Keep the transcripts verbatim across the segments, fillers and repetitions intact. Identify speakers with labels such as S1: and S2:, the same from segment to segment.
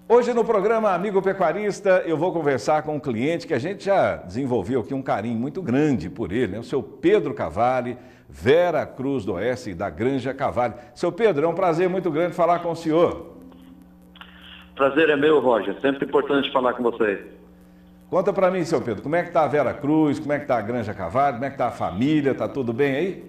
S1: Hoje no programa Amigo Pecuarista eu vou conversar com um cliente que a gente já desenvolveu aqui um carinho muito grande por ele, né? O seu Pedro Cavalli, Vera Cruz do Oeste, da Granja Cavalli. Seu Pedro, é um prazer muito grande falar com o senhor.
S2: Prazer é meu, Roger. Sempre importante falar com você.
S1: Conta pra mim, seu Pedro, como é que tá a Vera Cruz, como é que tá a Granja Cavalli, como é que tá a família, tá tudo bem aí?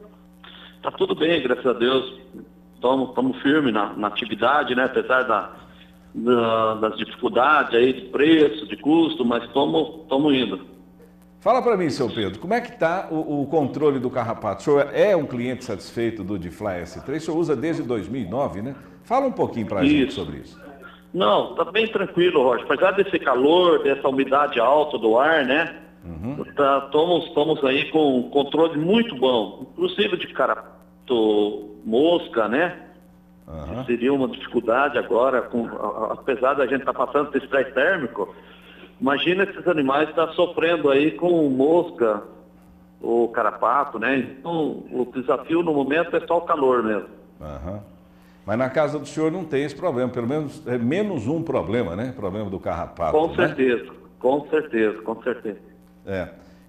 S2: Tá tudo bem, graças a Deus. Estamos firmes na, na atividade, né? Apesar da, da, das dificuldades aí de preço, de custo, mas estamos indo.
S1: Fala para mim, seu Pedro, como é que está o, o controle do carrapato? O senhor é um cliente satisfeito do Difly S três? O senhor usa desde dois mil e nove, né? Fala um pouquinho para a gente sobre isso.
S2: Não, tá bem tranquilo, Roger. Apesar desse calor, dessa umidade alta do ar, né? Uhum. Tá, estamos aí com um controle muito bom, inclusive de carrapato, mosca, né? Uhum. Seria uma dificuldade agora, com, apesar da gente estar tá passando por estresse térmico. Imagina esses animais estão tá sofrendo aí com mosca, o carrapato, né? Então, o desafio no momento é só o calor mesmo.
S1: Uhum. Mas na casa do senhor não tem esse problema, pelo menos é menos um problema, né? Problema do carrapato.
S2: Com
S1: né?
S2: certeza, com certeza, com certeza.
S1: É.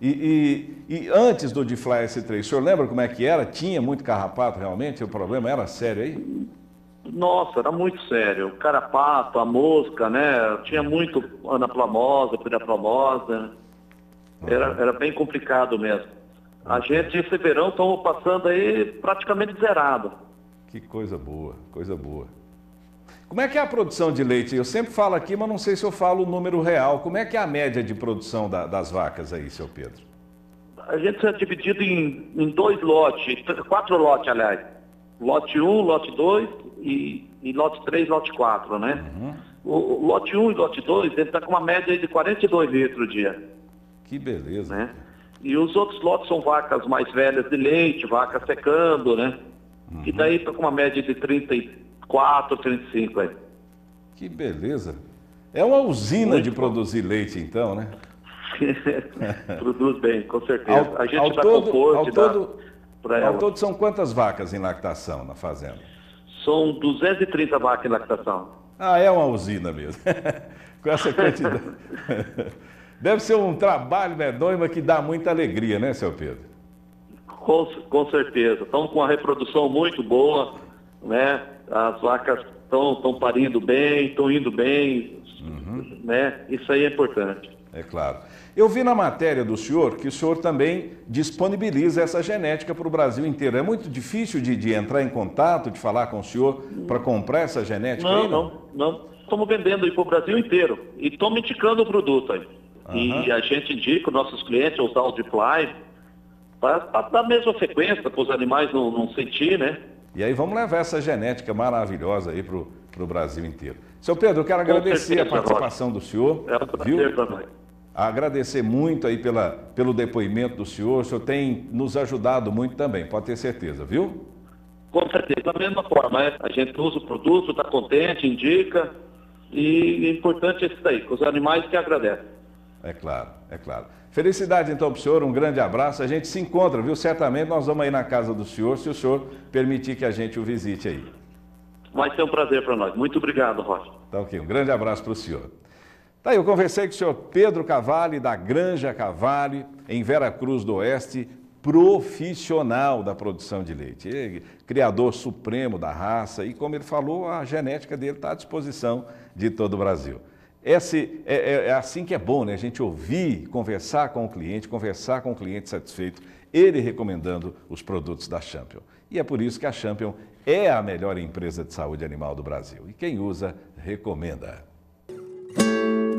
S1: E, e, e antes do Difly S três, o senhor lembra como é que era? Tinha muito carrapato realmente? O problema era sério aí?
S2: Nossa, era muito sério. O carrapato, a mosca, né? Tinha muito anaplasmosa, piriaplasmosa. Era, era bem complicado mesmo. A gente, esse verão, estamos passando aí praticamente zerado.
S1: Que coisa boa, coisa boa. Como é que é a produção de leite? Eu sempre falo aqui, mas não sei se eu falo o número real. Como é que é a média de produção da, das vacas aí, seu Pedro?
S2: A gente é dividido em, em dois lotes, quatro lotes, aliás. Lote um, lote dois e, e lote três, lote quatro, né? Uhum. O, o lote um e lote dois, ele está com uma média de quarenta e dois litros por dia.
S1: Que beleza.
S2: Né? E os outros lotes são vacas mais velhas de leite, vacas secando, né? Uhum. E daí está com uma média de trinta e quatro, trinta e cinco aí.
S1: Que beleza. É uma usina
S2: Muito
S1: de
S2: bom.
S1: Produzir leite, então, né?
S2: Produz bem, com certeza.
S1: Ao,
S2: a gente
S1: ao
S2: dá
S1: todo,
S2: conforto.
S1: ao, todo,
S2: dá
S1: ao todo são quantas vacas em lactação na fazenda?
S2: São duzentas e trinta vacas em lactação.
S1: Ah, é uma usina mesmo. Com essa quantidade. Deve ser um trabalho medonho, mas que dá muita alegria, né, seu Pedro?
S2: Com, com certeza. Estão com uma reprodução muito boa, né? As vacas estão parindo bem, estão indo bem, uhum. né? Isso aí é importante.
S1: É claro. Eu vi na matéria do senhor que o senhor também disponibiliza essa genética para o Brasil inteiro. É muito difícil de, de entrar em contato, de falar com o senhor para comprar essa genética?
S2: Não,
S1: aí, não,
S2: não, não. Estamos vendendo aí para o Brasil inteiro e estamos indicando o produto aí. Uhum. E a gente indica os nossos clientes a usar o Difly para dar a mesma sequência, para os animais não, não sentir, né?
S1: E aí vamos levar essa genética maravilhosa aí para o Brasil inteiro. Seu Pedro, eu quero agradecer certeza, a participação do senhor.
S2: É um prazer para nós.
S1: Agradecer muito aí pela, pelo depoimento do senhor. O senhor tem nos ajudado muito também, pode ter certeza, viu?
S2: Com certeza, da mesma forma. É? A gente usa o produto, está contente, indica. E o importante é isso daí, com os animais que agradecem.
S1: É claro, é claro. Felicidade então para o senhor, um grande abraço. A gente se encontra, viu? Certamente nós vamos aí na casa do senhor, se o senhor permitir que a gente o visite aí.
S2: Vai ser um prazer para nós. Muito obrigado, Rocha.
S1: Tá ok, um grande abraço para o senhor. Tá aí, eu conversei com o senhor Pedro Cavalli, da Granja Cavalli, em Vera Cruz do Oeste, profissional da produção de leite. Ele, criador supremo da raça e, como ele falou, a genética dele está à disposição de todo o Brasil. Esse, é, é assim que é bom, né? A gente ouvir, conversar com o cliente, conversar com o cliente satisfeito, ele recomendando os produtos da Champion. E é por isso que a Champion é a melhor empresa de saúde animal do Brasil. E quem usa, recomenda.